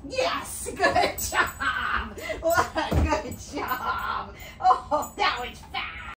Yes, good job. What a good job. Oh, that was